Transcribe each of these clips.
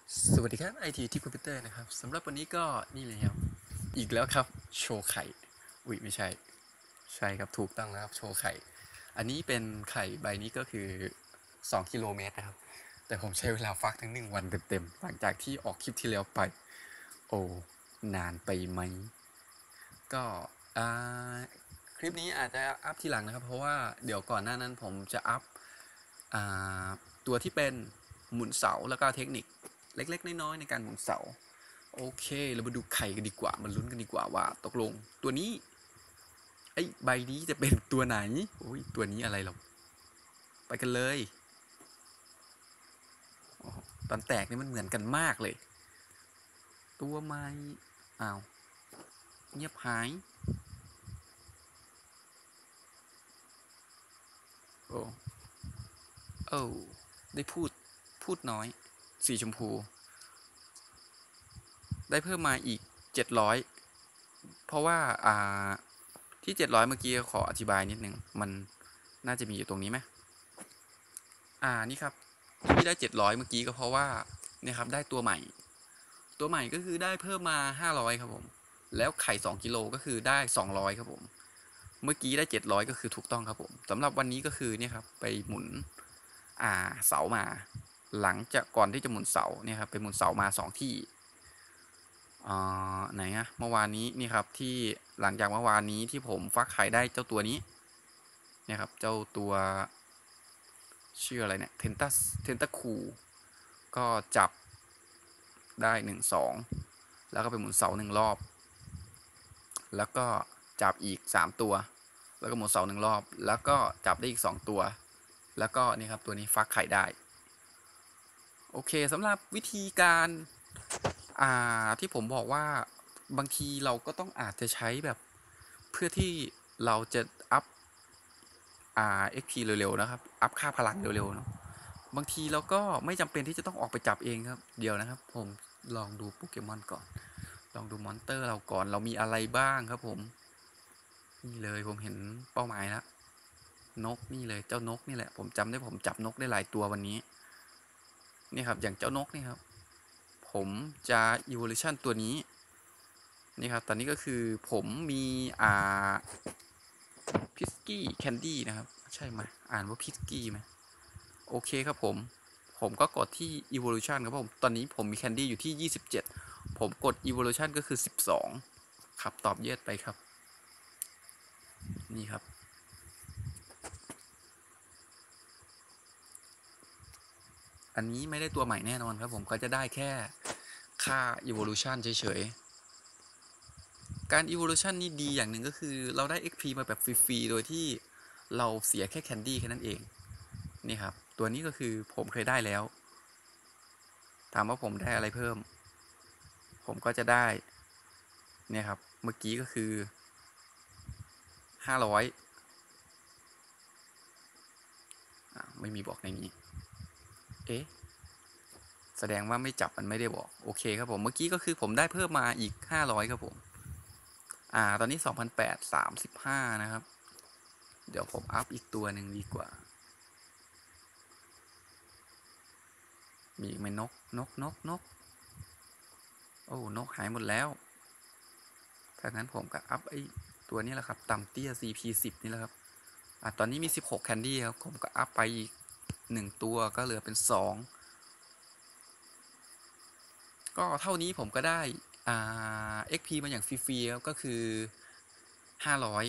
สวัสดีครับไอทีที่คอมพิวเตอร์นะครับสำหรับวันนี้ก็นี่เลยครับอีกแล้วครับโชว์ไข่อุ๊ยไม่ใช่ใช่ครับถูกต้องแล้วครับโชว์ไข่อันนี้เป็นไข่ใบนี้ก็คือ2กิโลเมตรนะครับแต่ผมใช้เวลาฟักทั้ง1 วันเต็มๆหลังจากที่ออกคลิปที่แล้วไปโอ้นานไปไหมก็อ่าคลิปนี้อาจจะอัพทีหลังนะครับเพราะว่าเดี๋ยวก่อนหน้านั้นผมจะอัพอ่าตัวที่เป็นหมุนเสาแล้วก็เทคนิคเล็กๆน้อยๆในการหมุนเสาโอเคเรามาดูไข่กันดีกว่ามาลุ้นกันดีกว่าว่าตกลงตัวนี้ไอ้ใบนี้จะเป็นตัวไหนโอ้ยตัวนี้อะไรหรอกไปกันเลยตอนแตกนี่มันเหมือนกันมากเลยตัวไม้อ้าวเงียบหายโอ้โอ้ได้พูดน้อยสีชมพูได้เพิ่มมาอีก700เพราะว่าที่700เมื่อกี้ขออธิบายนิดนึงมันน่าจะมีอยู่ตรงนี้ไหมนี่ครับที่ได้700เมื่อกี้ก็เพราะว่าเนี่ยครับได้ตัวใหม่ก็คือได้เพิ่มมา500ครับผมแล้วไข่2กิโลก็คือได้200ครับผมเมื่อกี้ได้700ก็คือถูกต้องครับผมสำหรับวันนี้ก็คือเนี่ยครับไปหมุนเสามาหลังจากก่อนที่จะหมุนเสาเนี่ยครับไปหมุนเสามา2ที่ไหนอะเมื่อวานนี้นี่ครับที่หลังจากเมื่อวานนี้ที่ผมฟักไข่ได้เจ้าตัวนี้เนี่ยครับเจ้าตัวชื่ออะไรเนี่ยเทนตาคูก็จับได้1 2แล้วก็ไปหมุนเสา1 รอบแล้วก็จับอีก3 ตัวแล้วก็หมุนเสา1 รอบแล้วก็จับได้อีก2 ตัวแล้วก็นี่ครับตัวนี้ฟักไข่ได้โอเคสำหรับวิธีการที่ผมบอกว่าบางทีเราก็ต้องอาจจะใช้แบบเพื่อที่เราจะอัพXP เร็วๆนะครับอัพค่าพลังเร็วๆเนาะบางทีเราก็ไม่จำเป็นที่จะต้องออกไปจับเองครับเดี๋ยวนะครับผมลองดูโปเกมอนก่อนลองดูมอนเตอร์เราก่อนเรามีอะไรบ้างครับผมนี่เลยผมเห็นเป้าหมายแล้วนกนี่เลยเจ้านกนี่แหละผมจำได้ผมจับนกได้หลายตัววันนี้นี่ครับอย่างเจ้านกนี่ครับผมจะ evolution ตัวนี้นี่ครับตอนนี้ก็คือผมมีพิสกี้แคนดี้นะครับใช่ไหมอ่านว่าพิสกี้ไหมโอเคครับผมก็กดที่ evolution ครับผมตอนนี้ผมมีแคนดี้อยู่ที่27ผมกด evolution ก็คือ12ครับตอบเยสไปครับนี่ครับอันนี้ไม่ได้ตัวใหม่แน่นอนครับผมก็จะได้แค่ค่า evolution เฉยๆการ evolution นี่ดีอย่างหนึ่งก็คือเราได้ XP มาแบบฟรีๆโดยที่เราเสียแค่แคนดี้แค่นั้นเองนี่ครับตัวนี้ก็คือผมเคยได้แล้วถามว่าผมได้อะไรเพิ่มผมก็จะได้เนี่ยครับเมื่อกี้ก็คือ500ไม่มีบอกในนี้เอ๊ะแสดงว่าไม่จับมันไม่ได้บอกโอเคครับผมเมื่อกี้ก็คือผมได้เพิ่มมาอีก500ครับผมตอนนี้2,800 35นะครับเดี๋ยวผมอัพอีกตัวหนึ่งดีกว่ามีอีกไหมนกโอ้นกหายหมดแล้วถ้างั้นผมก็อัพไอตัวนี้แหละครับต่ำเตี้ย CP10 นี่แหละครับตอนนี้มี16แคนดี้ครับผมก็อัพไปอีก1ตัวก็เหลือเป็น2ก็เท่านี้ผมก็ได้XP มาอย่างฟรีๆก็คือ500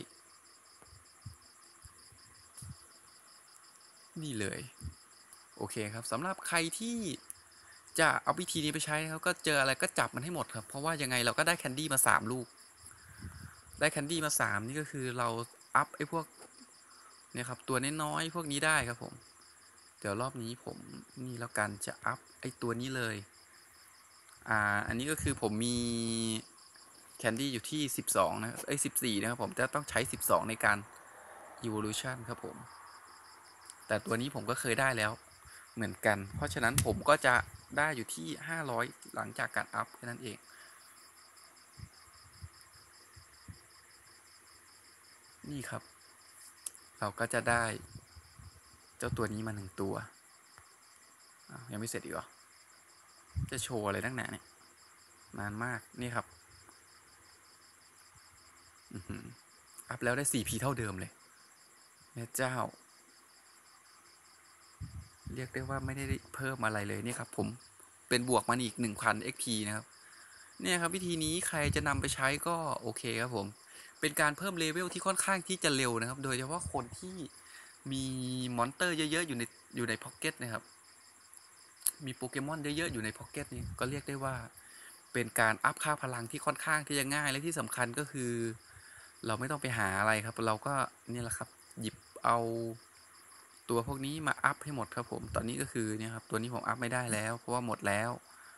นี่เลยโอเคครับสำหรับใครที่จะเอาวิธีนี้ไปใช้นะครับก็เจออะไรก็จับมันให้หมดครับเพราะว่ายังไงเราก็ได้แคนดี้มา3 ลูกได้แคนดี้มา3นี่ก็คือเราอัพไอ้พวกเนี่ยครับตัวน้อยๆพวกนี้ได้ครับผมเดี๋ยวรอบนี้ผมนี่แล้วกันจะอัพไอ้ตัวนี้เลยอันนี้ก็คือผมมีแคนดี้อยู่ที่12นะ14นะครับผมจะต้องใช้12ในการ evolution ครับผมแต่ตัวนี้ผมก็เคยได้แล้วเหมือนกันเพราะฉะนั้นผมก็จะได้อยู่ที่500หลังจากการอัพแค่นั้นเองนี่ครับเราก็จะได้เจ้าตัวนี้มา1 ตัวยังไม่เสร็จอีกเหรอจะโชว์อะไรตั้งนานเนี่ยนานมากนี่ครับอัพแล้วได้ 4P เท่าเดิมเลยแม่เจ้าเรียกได้ว่าไม่ได้เพิ่มอะไรเลยนี่ครับผมเป็นบวกมันอีก 1,000 XP นะครับเนี่ยครับวิธีนี้ใครจะนำไปใช้ก็โอเคครับผมเป็นการเพิ่มเลเวลที่ค่อนข้างที่จะเร็วนะครับโดยเฉพาะคนที่มีมอนเตอร์เยอะๆอยู่ในพ็อกเก็ตนะครับมีโปเกมอนเยอะๆอยู่ในพ็อกเก็ตนี่ก็เรียกได้ว่าเป็นการอัพค่าพลังที่ค่อนข้างที่จะง่ายและที่สำคัญก็คือเราไม่ต้องไปหาอะไรครับเราก็นี่แหละครับหยิบเอาตัวพวกนี้มาอัพให้หมดครับผมตอนนี้ก็คือเนี่ยครับตัวนี้ผมอัพไม่ได้แล้วเพราะว่าหมดแล้ว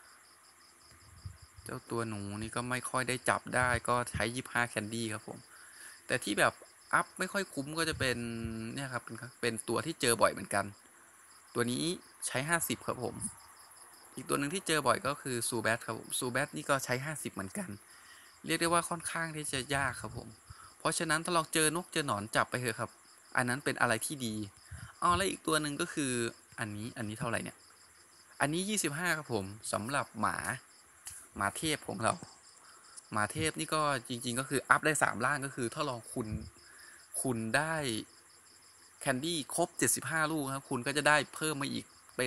เจ้าตัวหนูนี่ก็ไม่ค่อยได้จับได้ก็ใช้25แคนดี้ครับผมแต่ที่แบบอัพไม่ค่อยคุ้มก็จะเป็นเนี่ยครับเป็นตัวที่เจอบ่อยเหมือนกันตัวนี้ใช้50ครับผมอีกตัวหนึ่งที่เจอบ่อยก็คือซูแบทครับผมซูแบทนี่ก็ใช้50เหมือนกันเรียกได้ว่าค่อนข้างที่จะยากครับผมเพราะฉะนั้นถ้าลองเจอนกเจอหนอนจับไปเถอะครับอันนั้นเป็นอะไรที่ดีอ๋อแล้วอีกตัวหนึ่งก็คืออันนี้เท่าไหร่เนี่ยอันนี้25ครับผมสำหรับหมาเทพของเราหมาเทพนี่ก็จริงๆก็คืออัพได้3ล่างก็คือถ้าลองคุณได้แคนดี้ครบ75ลูกครับคุณก็จะได้เพิ่มมาอีกเป็น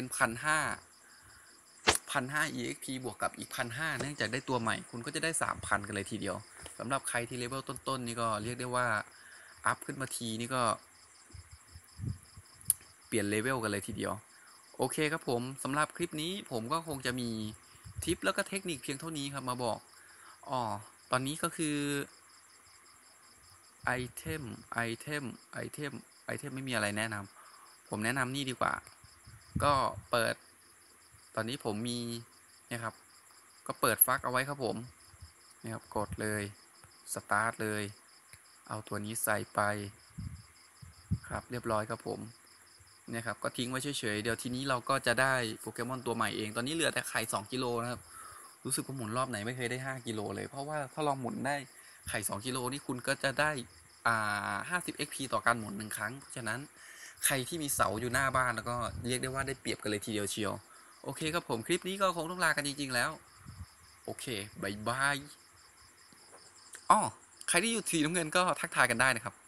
1,500 EXP บวกกับอีก1,500เนื่องจากได้ตัวใหม่คุณก็จะได้ 3,000 กันเลยทีเดียวสำหรับใครที่เลเวลต้นๆนี่ก็เรียกได้ว่าอัพขึ้นมาทีนี่ก็เปลี่ยนเลเวลกันเลยทีเดียวโอเคครับผมสำหรับคลิปนี้ผมก็คงจะมีทิปแล้วก็เทคนิคเพียงเท่านี้ครับมาบอกอ๋อตอนนี้ก็คือไอเทมไม่มีอะไรแนะนำผมแนะนำนี่ดีกว่าก็เปิดตอนนี้ผมมีเนี่ยครับก็เปิดฟักเอาไว้ครับผมเนี่ยครับกดเลยสตาร์ทเลยเอาตัวนี้ใส่ไปครับเรียบร้อยครับผมเนี่ยครับก็ทิ้งไว้เฉยๆเดี๋ยวทีนี้เราก็จะได้โปเกมอนตัวใหม่เองตอนนี้เหลือแต่ไข่2กิโลนะครับรู้สึกว่าหมุนรอบไหนไม่เคยได้5กิโลเลยเพราะว่าถ้าลองหมุนได้ไข่2กิโลนี่คุณก็จะได้50 XP ต่อการหมุน1ครั้งเพราะฉะนั้นใครที่มีเสาอยู่หน้าบ้านแล้วก็เรียกได้ว่าได้เปรียบกันเลยทีเดียวเชียวโอเคครับผมคลิปนี้ก็คงต้องลากันจริงๆแล้วโอเคบายบายอ้อใครที่อยู่สีน้ำเงินก็ทักทายกันได้นะครับ